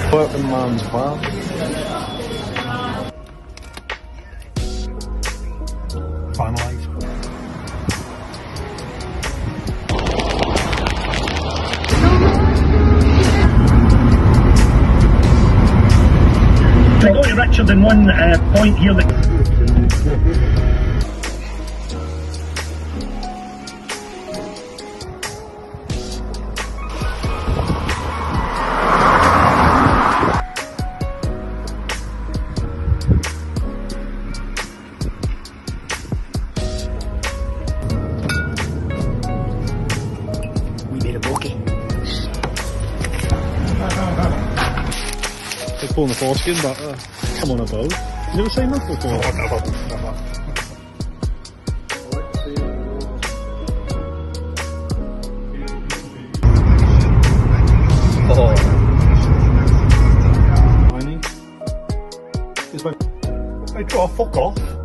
Working man's van. Van life. They're going to Richard in one point here that... We made a bogey. Like pulling the foreskin back there. Come on a boat. You never seen that before? Oh, never. Tiny. It's like, hey, fuck off.